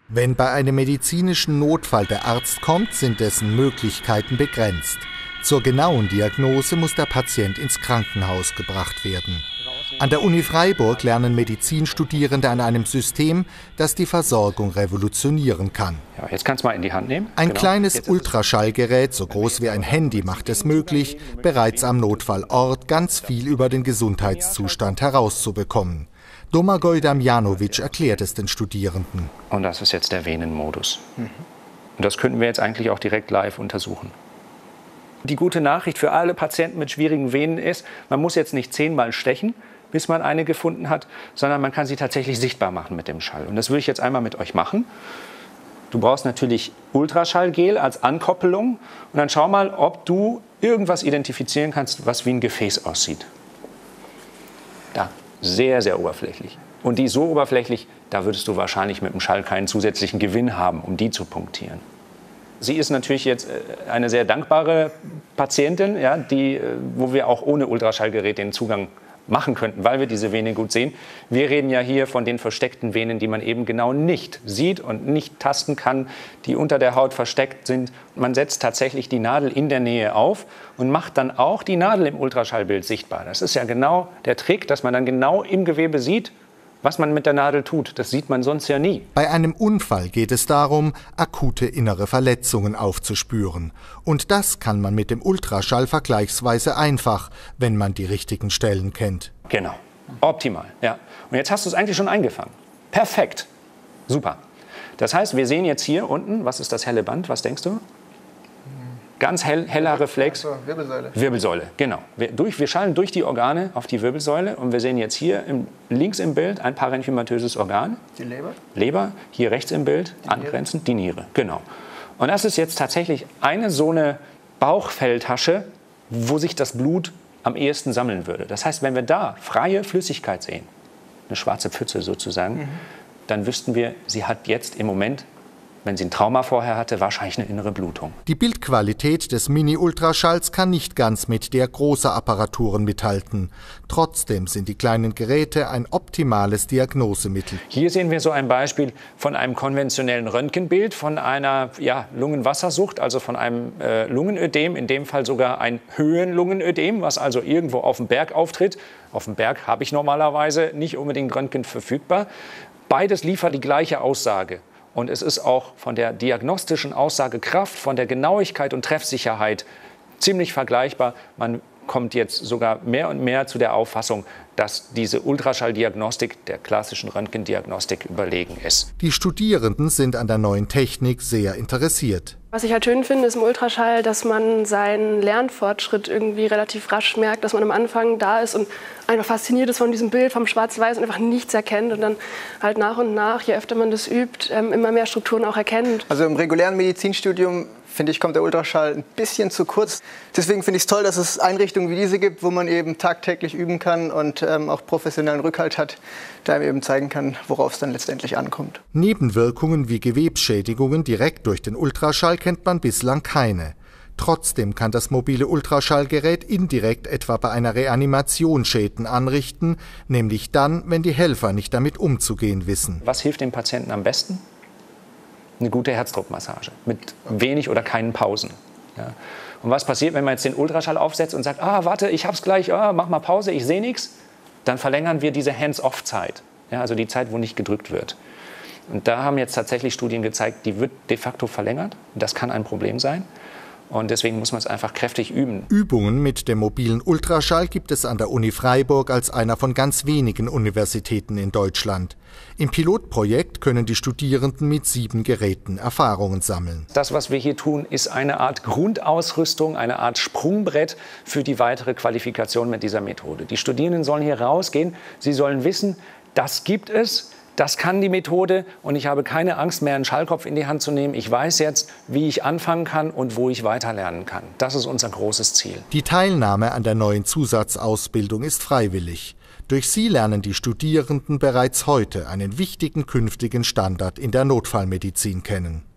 Wenn bei einem medizinischen Notfall der Arzt kommt, sind dessen Möglichkeiten begrenzt. Zur genauen Diagnose muss der Patient ins Krankenhaus gebracht werden. An der Uni Freiburg lernen Medizinstudierende an einem System, das die Versorgung revolutionieren kann. Ja, jetzt kannst du mal in die Hand nehmen. Ein kleines Ultraschallgerät, so groß wie ein Handy, macht es möglich, bereits am Notfallort ganz viel über den Gesundheitszustand herauszubekommen. Domagoj Damjanovic erklärt es den Studierenden. Und das ist jetzt der Venenmodus. Und das könnten wir jetzt eigentlich auch direkt live untersuchen. Die gute Nachricht für alle Patienten mit schwierigen Venen ist, man muss jetzt nicht 10-mal stechen, bis man eine gefunden hat, sondern man kann sie tatsächlich sichtbar machen mit dem Schall. Und das würde ich jetzt einmal mit euch machen. Du brauchst natürlich Ultraschallgel als Ankoppelung. Und dann schau mal, ob du irgendwas identifizieren kannst, was wie ein Gefäß aussieht. Da. Sehr, sehr oberflächlich. Und die ist so oberflächlich, da würdest du wahrscheinlich mit dem Schall keinen zusätzlichen Gewinn haben, um die zu punktieren. Sie ist natürlich jetzt eine sehr dankbare Patientin, ja, wo wir auch ohne Ultraschallgerät den Zugang machen könnten, weil wir diese Vene gut sehen. Wir reden ja hier von den versteckten Venen, die man eben genau nicht sieht und nicht tasten kann, die unter der Haut versteckt sind. Man setzt tatsächlich die Nadel in der Nähe auf und macht dann auch die Nadel im Ultraschallbild sichtbar. Das ist ja genau der Trick, dass man dann genau im Gewebe sieht, was man mit der Nadel tut. Das sieht man sonst ja nie. Bei einem Unfall geht es darum, akute innere Verletzungen aufzuspüren. Und das kann man mit dem Ultraschall vergleichsweise einfach, wenn man die richtigen Stellen kennt. Genau, optimal. Ja. Und jetzt hast du es eigentlich schon eingefangen. Perfekt, super. Das heißt, wir sehen jetzt hier unten, was ist das helle Band, was denkst du? Ganz heller Reflex. Wirbelsäule. Wirbelsäule, genau. Wir schallen durch die Organe auf die Wirbelsäule und wir sehen jetzt hier links im Bild ein parenchymatöses Organ. Die Leber. Leber, hier rechts im Bild, angrenzend die Niere, genau. Und das ist jetzt tatsächlich so eine Bauchfelltasche, wo sich das Blut am ehesten sammeln würde. Das heißt, wenn wir da freie Flüssigkeit sehen, eine schwarze Pfütze sozusagen, dann wüssten wir, sie hat jetzt im Moment, wenn sie ein Trauma vorher hatte, wahrscheinlich eine innere Blutung. Die Bildqualität des Mini-Ultraschalls kann nicht ganz mit der großer Apparaturen mithalten. Trotzdem sind die kleinen Geräte ein optimales Diagnosemittel. Hier sehen wir so ein Beispiel von einem konventionellen Röntgenbild, von einer Lungenwassersucht, also von einem Lungenödem, in dem Fall sogar ein Höhenlungenödem, was also irgendwo auf dem Berg auftritt. Auf dem Berg habe ich normalerweise nicht unbedingt Röntgen verfügbar. Beides liefert die gleiche Aussage. Und es ist auch von der diagnostischen Aussagekraft, von der Genauigkeit und Treffsicherheit ziemlich vergleichbar. Man kommt jetzt sogar mehr und mehr zu der Auffassung, dass diese Ultraschalldiagnostik der klassischen Röntgendiagnostik überlegen ist. Die Studierenden sind an der neuen Technik sehr interessiert. Was ich halt schön finde, ist im Ultraschall, dass man seinen Lernfortschritt irgendwie relativ rasch merkt, dass man am Anfang da ist und einfach fasziniert ist von diesem Bild, vom Schwarz-Weiß und einfach nichts erkennt und dann halt nach und nach, je öfter man das übt, immer mehr Strukturen auch erkennt. Also im regulären Medizinstudium, finde ich, kommt der Ultraschall ein bisschen zu kurz. Deswegen finde ich es toll, dass es Einrichtungen wie diese gibt, wo man eben tagtäglich üben kann und auch professionellen Rückhalt hat, der einem eben zeigen kann, worauf es dann letztendlich ankommt. Nebenwirkungen wie Gewebsschädigungen direkt durch den Ultraschall kennt man bislang keine. Trotzdem kann das mobile Ultraschallgerät indirekt etwa bei einer Reanimation Schäden anrichten, nämlich dann, wenn die Helfer nicht damit umzugehen wissen. Was hilft dem Patienten am besten? Eine gute Herzdruckmassage mit wenig oder keinen Pausen. Ja. Und was passiert, wenn man jetzt den Ultraschall aufsetzt und sagt, warte, ich hab's gleich, mach mal Pause, ich sehe nichts? Dann verlängern wir diese Hands-off-Zeit, ja, also die Zeit, wo nicht gedrückt wird. Und da haben jetzt tatsächlich Studien gezeigt, die wird de facto verlängert. Das kann ein Problem sein. Und deswegen muss man es einfach kräftig üben. Übungen mit dem mobilen Ultraschall gibt es an der Uni Freiburg als einer von ganz wenigen Universitäten in Deutschland. Im Pilotprojekt können die Studierenden mit 7 Geräten Erfahrungen sammeln. Das, was wir hier tun, ist eine Art Grundausrüstung, eine Art Sprungbrett für die weitere Qualifikation mit dieser Methode. Die Studierenden sollen hier rausgehen, sie sollen wissen, das gibt es. Das kann die Methode und ich habe keine Angst mehr, einen Schallkopf in die Hand zu nehmen. Ich weiß jetzt, wie ich anfangen kann und wo ich weiterlernen kann. Das ist unser großes Ziel. Die Teilnahme an der neuen Zusatzausbildung ist freiwillig. Durch sie lernen die Studierenden bereits heute einen wichtigen künftigen Standard in der Notfallmedizin kennen.